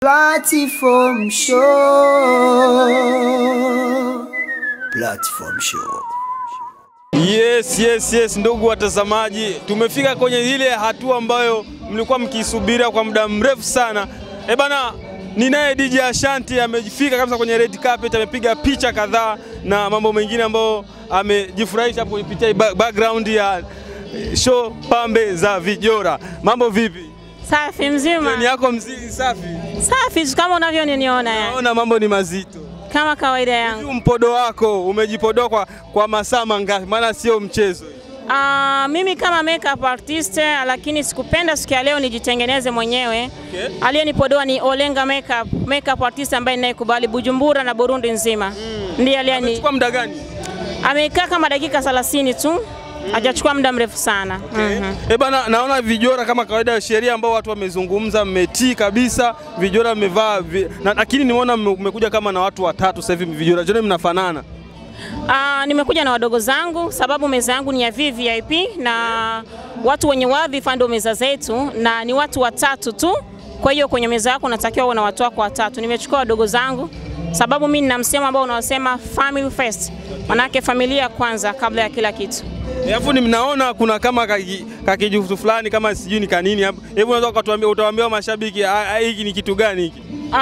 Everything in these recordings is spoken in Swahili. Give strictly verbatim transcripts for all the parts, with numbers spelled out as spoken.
Platform Show. Platform Show. Yes, yes, yes, ndugu watazamaji, tumefika kwenye ile hatua ambayo mlikuwa mkisubiria kwa muda mrefu sana. Eh bana, ninaye D J Ashanti amefika kabisa kwenye red carpet, amepiga picha kadhaa na mambo mengine ambayo amejifurahisha hapo kupitia background ya show Pambe za Vijora. Mambo vipi? Safi mzima. Ni yako mziki safi? Safi kama unavyoniona yani. Naona mambo ni mazito. Kama kawaida yangu. Mpodo wako umejipodoa kwa kwa masaa mangapi? Maana sio mchezo. Ah, uh, mimi kama makeup artist, lakini sikupenda siku ya leo nijitengeneze mwenyewe. Okay. Aliyenipodoa ni Olenga Makeup, makeup artist ambaye ninayekubali Bujumbura na Burundi nzima. Mm. Ndiye aliyeni. Amechukua muda gani? Amekaa kama dakika thelathini tu. Hajachukua muda mrefu sana. Okay. Mm -hmm. Eh bana, naona Vijora kama kawaida ya sheria ambao watu wamezungumza, mmetii kabisa. Vijora mmevaa vi... na, lakini nimeona mmekuja kama na watu watatu sasa hivi Vijora. Je, mnafanana? Ah, nimekuja na wadogo zangu sababu meza yangu ni ya V V I P na watu wenye wadhifa ndio meza zetu na ni watu watatu tu. Kwa hiyo kwenye meza yako unatakiwa uwe na watu wako watatu. Nimechukua wadogo zangu sababu mimi nina msemo ambao unasema family first. Manake familia kwanza kabla ya kila kitu. Alafu ni mnaona kuna kama kakijufu fulani kama sijui ni kanini hapo. Hebu unaweza kutuambia, utawaambia mashabiki hiki ni kitu gani hiki?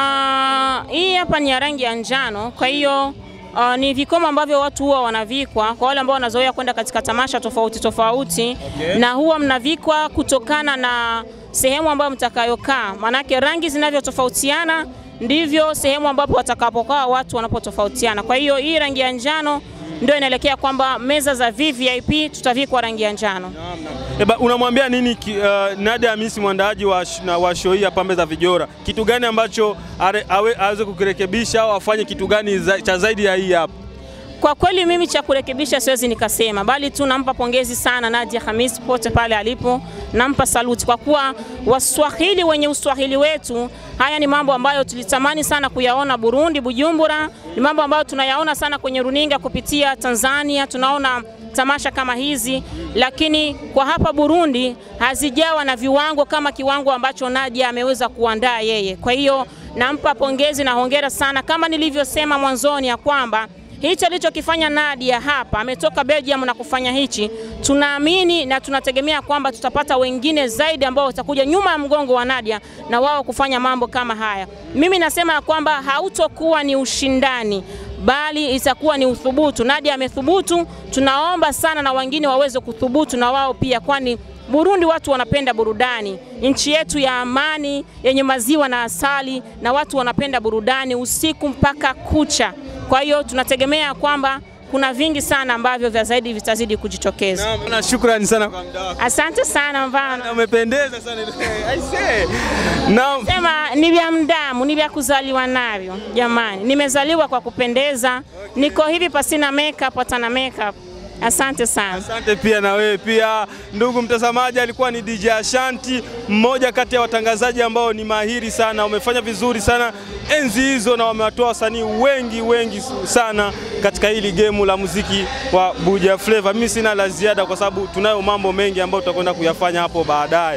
Ah, hii hapa ni ya rangi ya njano. Kwa hiyo uh, ni vikomo ambavyo watu huwa wanavikwa kwa wale ambao wanazoea kwenda katika tamasha tofauti tofauti. Okay. Na huwa mnavikwa kutokana na sehemu ambayo mtakayokaa. Manake rangi zinavyotofautiana ndivyo sehemu ambapo watakapokaa watu wanapotofautiana. Kwa hiyo hii rangi ya njano ndio inaelekea kwamba meza za V V I P tutavikwa rangi ya njano. Eba, unamwambia nini uh, Nadia Hamisi mwandaaji wa, wa show hii ya Pambe za Vijora? Kitu gani ambacho aweze kukirekebisha au afanye kitu gani za, cha zaidi ya hii hapa? Kwa kweli mimi cha kurekebisha siwezi nikasema, bali tu nampa pongezi sana Nadia Hamisi pote pale alipo, nampa saluti kwa kuwa Waswahili wenye uswahili wetu, haya ni mambo ambayo tulitamani sana kuyaona Burundi, Bujumbura, ni mambo ambayo tunayaona sana kwenye runinga kupitia Tanzania, tunaona tamasha kama hizi, lakini kwa hapa Burundi hazijawa na viwango kama kiwango ambacho Nadia ameweza kuandaa yeye. Kwa hiyo nampa pongezi na hongera sana, kama nilivyosema mwanzoni ya kwamba hicho alichokifanya Nadia hapa, ametoka Belgium na kufanya hichi, tunaamini na tunategemea kwamba tutapata wengine zaidi ambao watakuja nyuma ya mgongo wa Nadia na wao kufanya mambo kama haya. Mimi nasema kwamba hautokuwa ni ushindani, bali itakuwa ni uthubutu. Nadia amethubutu, tunaomba sana na wengine waweze kuthubutu na wao pia, kwani Burundi watu wanapenda burudani. Nchi yetu ya amani yenye maziwa na asali, na watu wanapenda burudani usiku mpaka kucha. Kwa hiyo tunategemea kwamba kuna vingi sana ambavyo vya zaidi vitazidi kujitokeza. Na, na shukrani sana kwa muda wako. Asante sana Mvano. Umependeza sana. I say. Na sema ni vya mdamu, ni vya kuzaliwa navyo. Jamani, nimezaliwa kwa kupendeza. Okay. Niko hivi pasina makeup hata na makeup. Asante sana. Asante pia na wewe pia. Ndugu mtazamaji, alikuwa ni D J Ashanti, mmoja kati ya watangazaji ambao ni mahiri sana, umefanya vizuri sana enzi hizo na wamewatoa wasanii wengi wengi sana katika hili game la muziki wa Buja Flavor. Mimi sina la ziada kwa sababu tunayo mambo mengi ambayo tutakwenda kuyafanya hapo baadaye.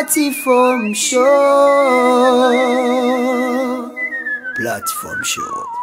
Platform Show. Platform Show.